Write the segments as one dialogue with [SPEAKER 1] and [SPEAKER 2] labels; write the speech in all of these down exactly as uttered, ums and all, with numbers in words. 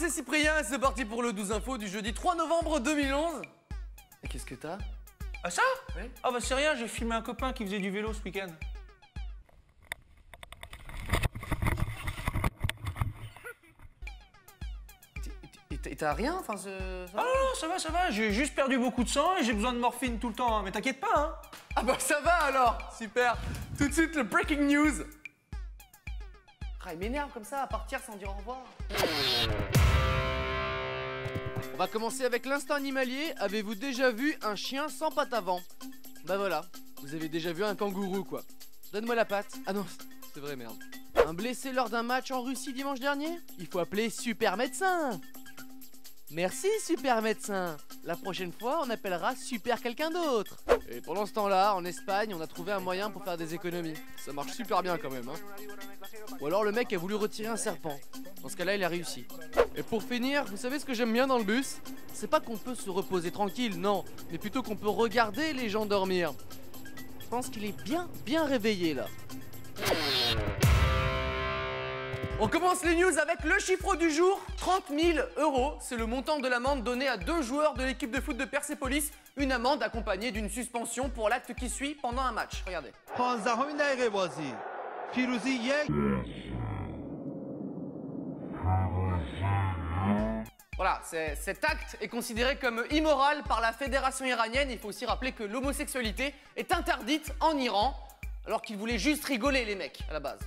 [SPEAKER 1] c'est Cyprien et c'est parti pour le douze infos du jeudi trois novembre deux mille onze. Et qu'est-ce que t'as?
[SPEAKER 2] Ah ça?
[SPEAKER 1] Oui.
[SPEAKER 2] Ah bah c'est rien, j'ai filmé un copain qui faisait du vélo ce week-end.
[SPEAKER 1] Et t'as rien? Enfin, ça
[SPEAKER 2] Ah non, non, ça va, ça va, j'ai juste perdu beaucoup de sang et j'ai besoin de morphine tout le temps, hein. Mais t'inquiète pas, hein.
[SPEAKER 1] Ah bah ça va alors. Super. Tout de suite le breaking news. Ah, il m'énerve comme ça à partir sans dire au revoir. On va commencer avec l'instinct animalier. Avez-vous déjà vu un chien sans patte avant? Bah voilà, vous avez déjà vu un kangourou quoi. Donne-moi la patte. Ah non, c'est vrai, merde. Un blessé lors d'un match en Russie dimanche dernier? Il faut appeler Super Médecin. Merci Super Médecin. La prochaine fois, on appellera Super quelqu'un d'autre. Et pendant ce temps-là, en Espagne, on a trouvé un moyen pour faire des économies. Ça marche super bien quand même, hein. Ou alors le mec a voulu retirer un serpent. Dans ce cas-là, il a réussi. Et pour finir, vous savez ce que j'aime bien dans le bus? C'est pas qu'on peut se reposer tranquille, non, mais plutôt qu'on peut regarder les gens dormir. Je pense qu'il est bien, bien réveillé là. On commence les news avec le chiffre du jour, trente mille euros. C'est le montant de l'amende donnée à deux joueurs de l'équipe de foot de Persépolis. Une amende accompagnée d'une suspension pour l'acte qui suit pendant un match. Regardez. Voilà, cet acte est considéré comme immoral par la fédération iranienne. Il faut aussi rappeler que l'homosexualité est interdite en Iran, alors qu'ils voulaient juste rigoler les mecs à la base.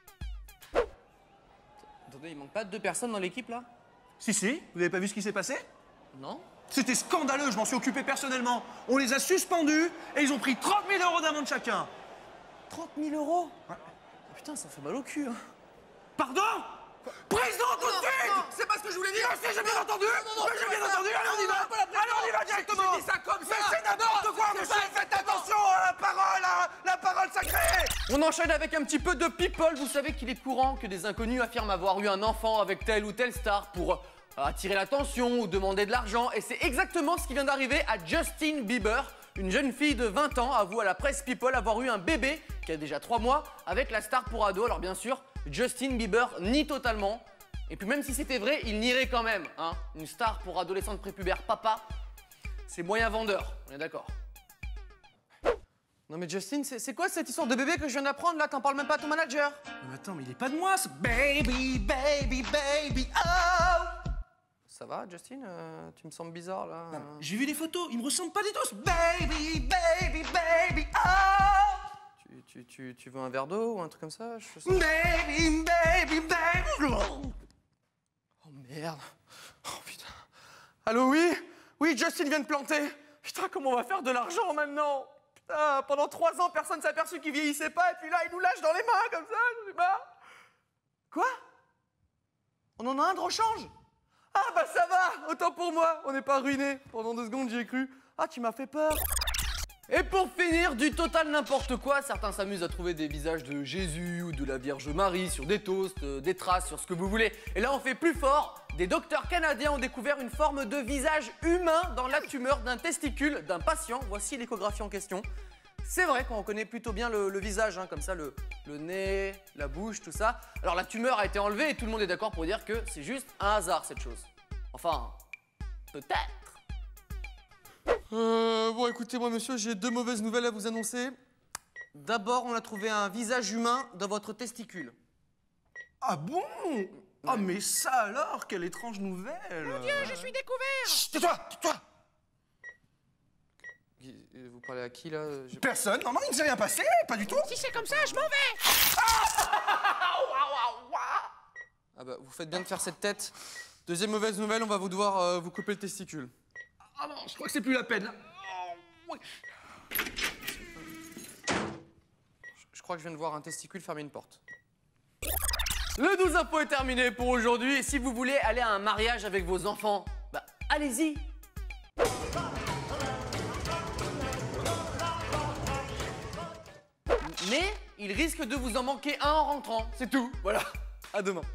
[SPEAKER 1] Attendez, il manque pas de deux personnes dans l'équipe là?
[SPEAKER 2] Si, si, vous avez pas vu ce qui s'est passé?
[SPEAKER 1] Non.
[SPEAKER 2] C'était scandaleux, je m'en suis occupé personnellement. On les a suspendus et ils ont pris trente mille euros d'amende chacun.
[SPEAKER 1] trente mille euros?
[SPEAKER 2] Ouais.
[SPEAKER 1] Oh, putain, ça fait mal au cul, hein.
[SPEAKER 2] Pardon? Prison tout de suite! C'est pas ce que je voulais dire! Si, j'ai bien entendu!
[SPEAKER 1] Non, non,
[SPEAKER 2] Mais j'ai bien entendu! Allez, on y va! Allez, on y va directement!
[SPEAKER 1] J'ai dit ça comme ça!
[SPEAKER 2] Mais c'est n'importe quoi, monsieur! Faites attention à la parole, à la parole sacrée!
[SPEAKER 1] On enchaîne avec un petit peu de people. Vous savez qu'il est courant que des inconnus affirment avoir eu un enfant avec telle ou telle star pour euh, attirer l'attention ou demander de l'argent. Et c'est exactement ce qui vient d'arriver à Justin Bieber. Une jeune fille de vingt ans avoue à la presse People avoir eu un bébé qui a déjà trois mois avec la star pour ado. Alors bien sûr, Justin Bieber nie totalement. Et puis même si c'était vrai, il nierait quand même, hein. Une star pour adolescente prépubère papa, c'est moyen vendeur, on est d'accord. Non mais Justin, c'est quoi cette histoire de bébé que je viens d'apprendre là? T'en parles même pas à ton manager?
[SPEAKER 2] Mais attends, mais il est pas de moi, ce baby, baby, baby, oh!
[SPEAKER 1] Ça va, Justin? euh, Tu me sembles bizarre là.
[SPEAKER 2] euh... J'ai vu des photos, ils me ressemblent pas du tout, ce baby, baby, baby, oh!
[SPEAKER 1] Tu, tu, tu, tu veux un verre d'eau ou un truc comme ça? Je sens...
[SPEAKER 2] Baby, baby, baby.
[SPEAKER 1] Oh merde. Oh putain. Allô, oui? Oui, Justin vient de planter. Putain, comment on va faire de l'argent maintenant? Putain, pendant trois ans, personne s'est aperçu qu'il vieillissait pas et puis là, il nous lâche dans les mains comme ça, je sais pas. Quoi? On en a un de rechange? Ah bah ça va, autant pour moi, on n'est pas ruinés. Pendant deux secondes, j'y ai cru. Ah, tu m'as fait peur. Et pour finir, du total n'importe quoi, certains s'amusent à trouver des visages de Jésus ou de la Vierge Marie sur des toasts, euh, des traces, sur ce que vous voulez. Et là, on fait plus fort. Des docteurs canadiens ont découvert une forme de visage humain dans la tumeur d'un testicule d'un patient. Voici l'échographie en question. C'est vrai qu'on reconnaît plutôt bien le, le visage, hein, comme ça, le, le nez, la bouche, tout ça. Alors la tumeur a été enlevée et tout le monde est d'accord pour dire que c'est juste un hasard, cette chose. Enfin, peut-être. Euh, bon, écoutez-moi, monsieur, j'ai deux mauvaises nouvelles à vous annoncer. D'abord, on a trouvé un visage humain dans votre testicule.
[SPEAKER 2] Ah bon? Ouais. Ah, mais ça alors, quelle étrange nouvelle!
[SPEAKER 3] Mon Dieu, je suis découvert!
[SPEAKER 2] Chut, tais-toi, tais-toi!
[SPEAKER 1] Vous parlez à qui, là?
[SPEAKER 2] Personne, non, non, il ne s'est rien passé, pas du tout!
[SPEAKER 3] Si c'est comme ça, je m'en vais!
[SPEAKER 1] Ah bah, vous faites bien de faire cette tête. Deuxième mauvaise nouvelle, on va vous devoir euh, vous couper le testicule.
[SPEAKER 2] Ah non, je crois que c'est plus la peine. Oh, ouais.
[SPEAKER 1] Je crois que je viens de voir un testicule fermer une porte. Le douze infos est terminé pour aujourd'hui. Et si vous voulez aller à un mariage avec vos enfants, bah allez-y. Mais il risque de vous en manquer un en rentrant, c'est tout. Voilà, à demain.